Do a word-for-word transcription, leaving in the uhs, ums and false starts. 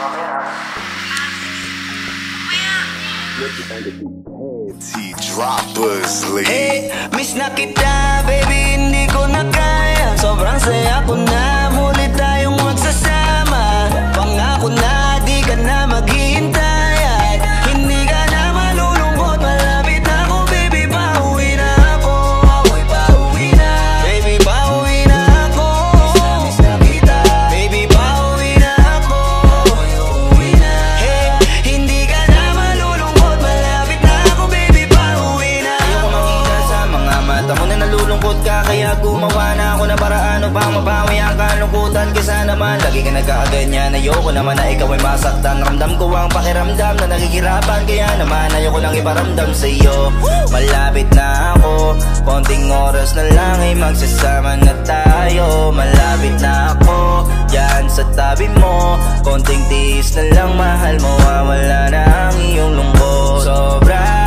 T-Droppers, hey, miss na kita, baby, hindi ko na kaya. Sobrang saya ko na, muli tayong magsasama. Pangako na, di ka na maghihintay at hindi ka na malulungkot. Malapit na ako, baby, pauwi na ako. Ako'y pauwi na, baby, pauwi na ako. Miss na kita, baby, pauwi na ako. Ako'y uuwi na, hey, hindi ka na malulungkot. Malapit na ako, baby, pauwi na ako. Ayoko makita sa mga mata mo na nalulungkot ka, kaya gumawa na ako na paraan upang mabawi ang kalungkutan. Kaysa naman lagi ka nagkakaganyan, ayoko naman na ikaw ay masaktan. Ramdam ko ang pakiramdam na nagigirapan, kaya naman ayoko lang iparamdam sa iyo. Malapit na ako, konting oras na lang ay magsasama na tayo. Malapit na ako, yan sa tabi mo. Konting tiis na lang, mahal mo, wala na ang iyong lungkot. Sobra